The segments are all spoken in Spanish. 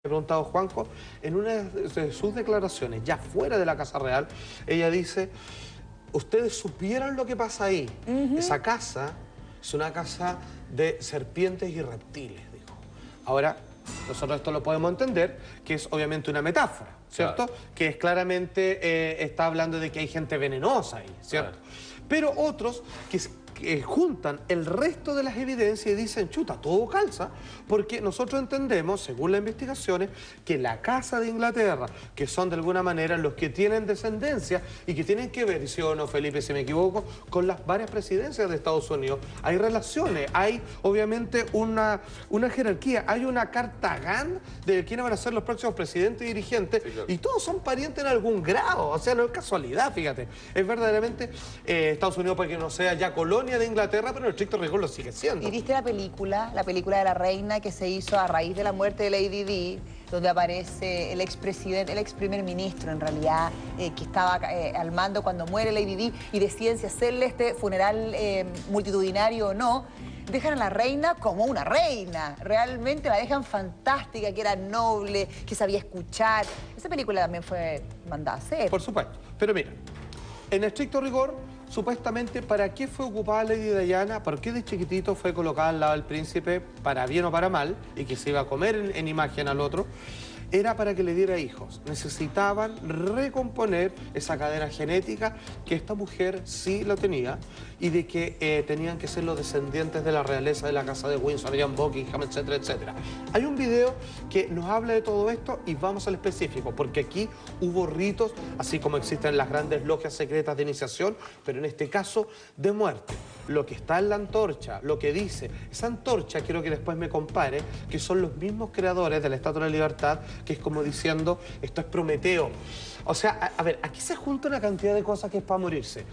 He preguntado Juanjo, en una de sus declaraciones, ya fuera de la Casa Real, ella dice, ustedes supieran lo que pasa ahí. Esa casa es una casa de serpientes y reptiles, dijo. Ahora, nosotros esto lo podemos entender, que es obviamente una metáfora, ¿cierto? Claro. Que es claramente, está hablando de que hay gente venenosa ahí, ¿cierto? Claro. Pero otros que juntan el resto de las evidencias y dicen, chuta, todo calza, porque nosotros entendemos, según las investigaciones, que la Casa de Inglaterra, que son de alguna manera los que tienen descendencia y que tienen que ver, si o no, Felipe, si me equivoco, con las varias presidencias de Estados Unidos. Hay relaciones, hay obviamente una jerarquía, hay una carta GAN de quiénes van a ser los próximos presidentes y dirigentes, sí, claro. Y todos son parientes en algún grado, o sea, no es casualidad, fíjate. Es verdaderamente, Estados Unidos puede que no sea ya colonia de Inglaterra, pero en estricto rigor lo sigue siendo. ¿Y viste la película de la reina que se hizo a raíz de la muerte de Lady Di, donde aparece el expresidente, el ex primer ministro en realidad, que estaba al mando cuando muere Lady Di y deciden si hacerle este funeral multitudinario o no? Dejan a la reina como una reina, realmente la dejan fantástica, que era noble, que sabía escuchar. Esa película también fue mandada a hacer. Por supuesto, pero mira, en estricto rigor, supuestamente, ¿para qué fue ocupada Lady Diana? ¿Por qué de chiquitito fue colocada al lado del príncipe, para bien o para mal, y que se iba a comer en imagen al otro? Era para que le diera hijos. Necesitaban recomponer esa cadena genética que esta mujer sí lo tenía y de que tenían que ser los descendientes de la realeza de la casa de Windsor, John Buckingham, etcétera, etcétera. Hay un video que nos habla de todo esto y vamos al específico, porque aquí hubo ritos, así como existen las grandes logias secretas de iniciación, pero en este caso de muerte. Lo que está en la antorcha, lo que dice, esa antorcha quiero que después me compare, que son los mismos creadores de la Estatua de la Libertad, que es como diciendo, esto es Prometeo. O sea, a ver, aquí se junta una cantidad de cosas que es para morirse.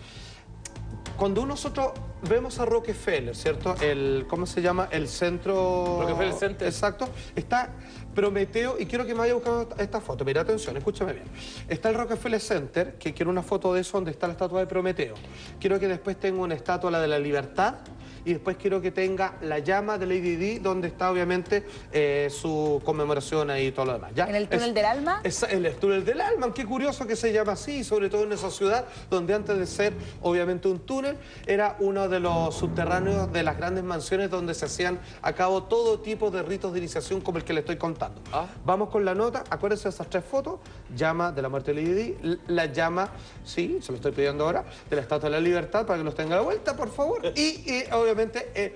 Cuando nosotros vemos a Rockefeller, ¿cierto? ¿Cómo se llama? El centro... Rockefeller Center. Exacto. Está Prometeo, y quiero que me vaya buscando esta foto. Mira, atención, escúchame bien. Está el Rockefeller Center, que quiero una foto de eso donde está la estatua de Prometeo. Quiero que después tenga una estatua, la de la Libertad, y después quiero que tenga la llama de Lady Di, donde está obviamente su conmemoración ahí y todo lo demás. ¿Ya? ¿En el túnel del alma? Es el túnel del alma, qué curioso que se llama así, sobre todo en esa ciudad, donde antes de ser obviamente un túnel, era uno de los subterráneos de las grandes mansiones donde se hacían a cabo todo tipo de ritos de iniciación como el que le estoy contando. Vamos con la nota, acuérdense de esas tres fotos, llama de la muerte de Lady Di, la llama, sí, se lo estoy pidiendo ahora, de la Estatua de la Libertad, para que los tenga de vuelta, por favor, y obviamente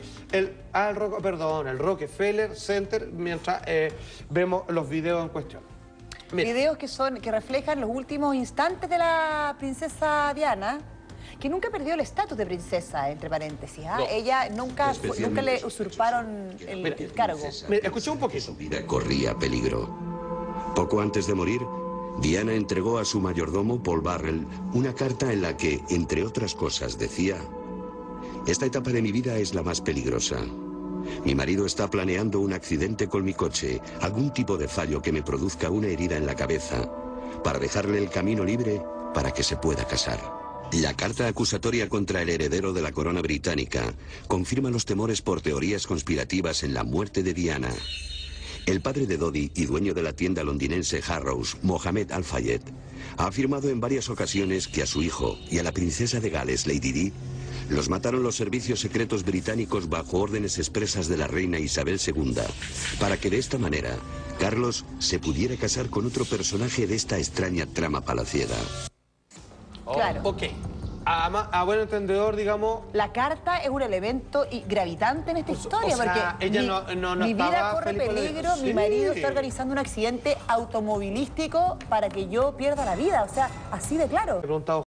el Rockefeller Center, mientras vemos los videos en cuestión. Mira. Videos que reflejan los últimos instantes de la princesa Diana, que nunca perdió el estatus de princesa, entre paréntesis. No. Ella nunca le usurparon el cargo. Escuché un poquito. Su vida corría peligro. Poco antes de morir, Diana entregó a su mayordomo, Paul Burrell, una carta en la que, entre otras cosas, decía: esta etapa de mi vida es la más peligrosa. Mi marido está planeando un accidente con mi coche, algún tipo de fallo que me produzca una herida en la cabeza, para dejarle el camino libre para que se pueda casar. La carta acusatoria contra el heredero de la corona británica confirma los temores por teorías conspirativas en la muerte de Diana. El padre de Dodi y dueño de la tienda londinense Harrows, Mohamed Al-Fayed, ha afirmado en varias ocasiones que a su hijo y a la princesa de Gales, Lady Di, los mataron los servicios secretos británicos bajo órdenes expresas de la reina Isabel II, para que de esta manera Carlos se pudiera casar con otro personaje de esta extraña trama palaciega. Claro. Ok. A buen entendedor, digamos... La carta es un elemento gravitante en esta historia, o sea, porque ella mi vida corre peligro, mi marido está organizando un accidente automovilístico para que yo pierda la vida, o sea, así de claro. He preguntado